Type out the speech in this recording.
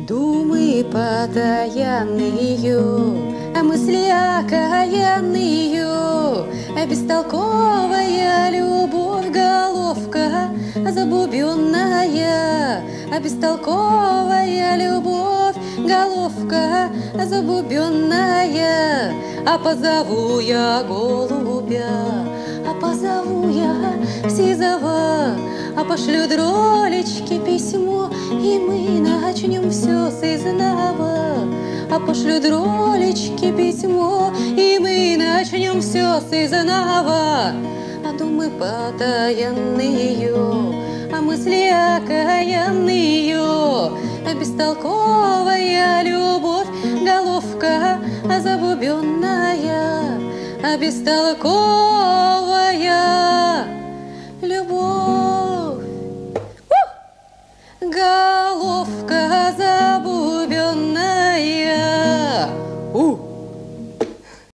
Думы потаянные, мысли окаянные, бестолковая любовь, головка забубенная, бестолковая любовь, головка забубенная. А позову я голубя, а позову я сизого, а пошлю дролечке письмо, и мы начнем все с изнова. А пошлю дролечке письмо, и мы начнем все с изнова. А думы потаянные, а мысли окаянные, бестолковая любовь, головка забубенная, бестолковая любовь, головка забубенная.